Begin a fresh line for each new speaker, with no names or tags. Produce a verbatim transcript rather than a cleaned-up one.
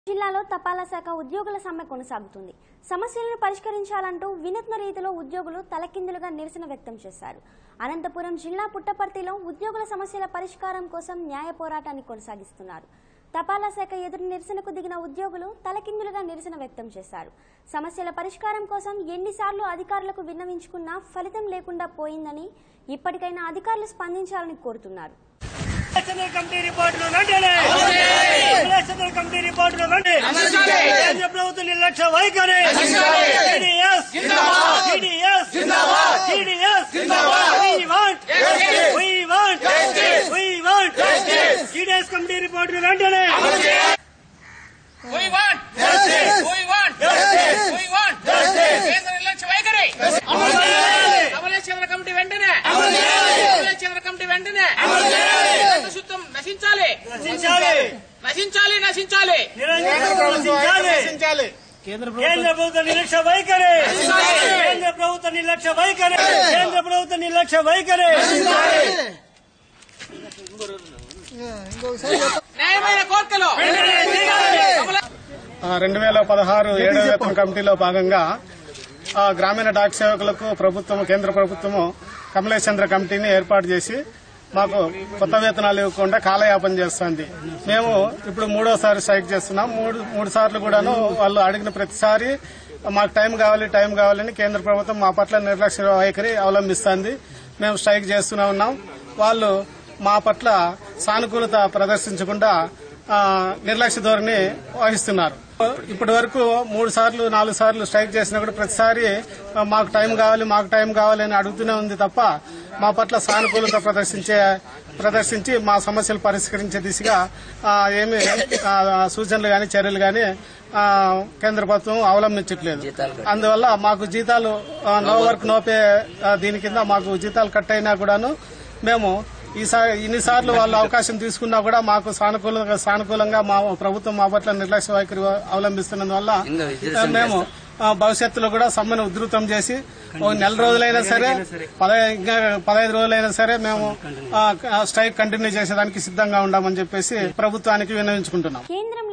జిల్లాలో తపాలా శాఖ ఉద్యోగుల సమ్మె కొనసాగుతుంది. సమస్యలను పరిష్కరించాలంటూ వినూత్న రీతిలో ఉద్యోగులు తలకిందులుగా నిరసన వ్యక్తం చేశారు. అనంతపురం జిల్లా పుట్టపర్తిలో ఉద్యోగుల సమస్యల పరిష్కారం కోసం న్యాయ పోరాటాన్ని కొనసాగిస్తున్నారు. తపాలా శాఖ ఎదురు నిరసనకు దిగిన ఉద్యోగులు తలకిందులుగా నిరసన వ్యక్తం చేశారు. సమస్యల పరిష్కారం కోసం ఎన్నిసార్లు అధికారులకు విన్నవించుకున్నా ఫలితం లేకుండా పోయిందని, ఇప్పటికైనా అధికారులు స్పందించాలని కోరుతున్నారు.
కమిటీ రిపోర్టులు వెంటనే కమిటీ రిపోర్టులు వెంటనే కేంద్ర ప్రభుత్వ నిర్లక్ష్య వైఖరి TDS TDS TDS we want we want we want TDS committee రిపోర్టులు వెంటనే
we want we want we want కేంద్ర నిర్లక్ష్య వైఖరి అమలేశ్వర కమిటీ వెంటనే అమలేశ్వర కమిటీ వెంటనే శుద్ధం నశించాలి
నశించాలి
నశించాలి నశించాలి
నశించాలి కేంద్ర ప్రభుత్వ నిర్లక్ష్య వైఖరి కేంద్ర ప్రభుత్వ నిర్లక్ష్య వైఖరి కేంద్ర ప్రభుత్వ నిర్లక్ష్య వైఖరి
న్యాయమైన కోర్కెలో
రెండు వేల పదహారు ఏడవ వేతన కమిటీలో భాగంగా గ్రామీణ డాక్ సేవకులకు ప్రభుత్వం కేంద్ర ప్రభుత్వము కమలేశ్చంద్ర కమిటీని ఏర్పాటు చేసి మాకు కొత్త వేతనాలు ఇవ్వకుండా కాలయాపన చేస్తుంది. మేము ఇప్పుడు మూడోసారి స్ట్రైక్ చేస్తున్నాం. మూడు మూడు సార్లు కూడాను వాళ్ళు అడిగిన ప్రతిసారి మాకు టైం కావాలి టైం కావాలని కేంద్ర ప్రభుత్వం మా పట్ల నిర్లక్ష్య వైఖరి అవలంబిస్తుంది. మేము స్ట్రైక్ చేస్తూనే ఉన్నాం. వాళ్ళు మా పట్ల సానుకూలత ప్రదర్శించకుండా నిర్లక్ష్య ధోరణి వహిస్తున్నారు. ఇప్పటి వరకు మూడు సార్లు నాలుగు సార్లు స్ట్రైక్ చేసినా కూడా ప్రతిసారి మాకు టైం కావాలి మాకు టైం కావాలి అని అడుగుతూనే ఉంది తప్ప మా పట్ల సానుకూలత ప్రదర్శించే ప్రదర్శించి మా సమస్యలు పరిష్కరించే దిశగా ఏమి సూచనలు గాని చర్యలు గాని కేంద్ర ప్రభుత్వం అవలంబించట్లేదు. అందువల్ల మాకు జీతాలు నో వర్క్ నో పే దీని కింద మాకు జీతాలు కట్ అయినా కూడాను మేము ఈసారి ఇన్నిసార్లు వాళ్ళు అవకాశం తీసుకున్నా కూడా మాకు సానుకూలంగా సానుకూలంగా మా ప్రభుత్వం మా పట్ల నిర్లక్ష్య వైఖరి అవలంబిస్తున్నందువల్ల మేము భవిష్యత్తులో కూడా సమ్మెను ఉధృతం చేసి ఒక నెల రోజులైనా సరే ఇంకా పదహైదు రోజులైనా సరే మేము స్ట్రైక్ కంటిన్యూ చేసేదానికి సిద్ధంగా ఉండామని చెప్పేసి ప్రభుత్వానికి విన్నవించుకుంటున్నాం.